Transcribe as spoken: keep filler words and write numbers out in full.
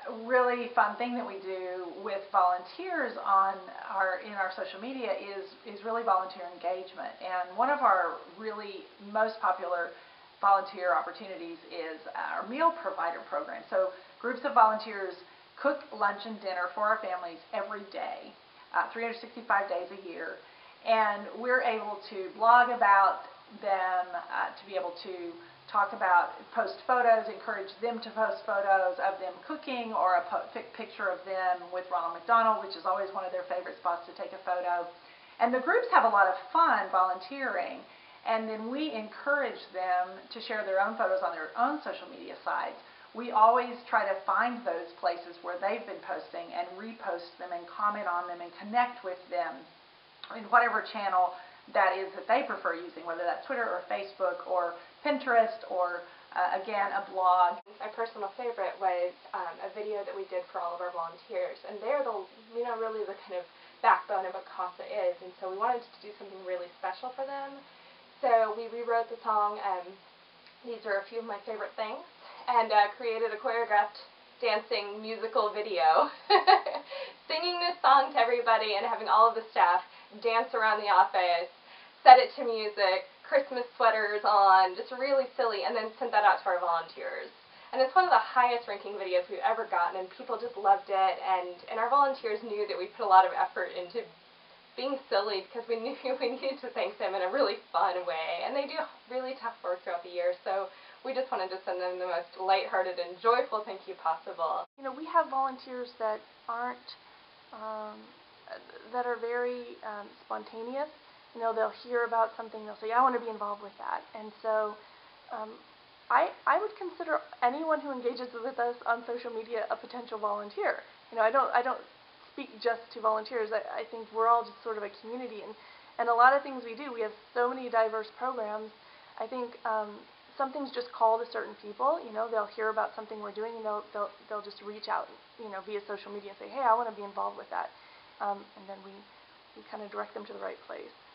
really fun thing that we do with volunteers on our in our social media is is really volunteer engagement. And one of our really most popular volunteer opportunities is our meal provider program. So groups of volunteers cook lunch and dinner for our families every day, uh, three hundred sixty-five days a year, and we're able to blog about them, uh, to be able to talk about, post photos, encourage them to post photos of them cooking, or a po picture of them with Ronald McDonald, which is always one of their favorite spots to take a photo. And the groups have a lot of fun volunteering, and then we encourage them to share their own photos on their own social media sites. We always try to find those places where they've been posting and repost them and comment on them and connect with them in whatever channel that is that they prefer using, whether that's Twitter or Facebook or Pinterest or, uh, again, a blog. My personal favorite was um, a video that we did for all of our volunteers, and they're the, you know, really the kind of backbone of what CASA is, and so we wanted to do something really special for them. So we rewrote the song, um, These Are a Few of My Favorite Things, and uh, created a choreographed dancing musical video, singing this song to everybody and having all of the staff dance around the office, set it to music, Christmas sweaters on, just really silly, and then sent that out to our volunteers. And it's one of the highest ranking videos we've ever gotten, and people just loved it, and, and our volunteers knew that we put a lot of effort into being silly because we knew we needed to thank them in a really fun way, and they do really tough work throughout the year, so we just wanted to send them the most lighthearted and joyful thank you possible. You know, we have volunteers that aren't, um, that are very um, spontaneous. You know, they'll hear about something, they'll say, I want to be involved with that. And so um, I, I would consider anyone who engages with us on social media a potential volunteer. You know, I don't, I don't speak just to volunteers. I, I think we're all just sort of a community. And, and a lot of things we do, we have so many diverse programs. I think um, some things just call to certain people. You know, they'll hear about something we're doing and they'll, they'll, they'll just reach out, you know, via social media and say, hey, I want to be involved with that. Um, and then we, we kind of direct them to the right place.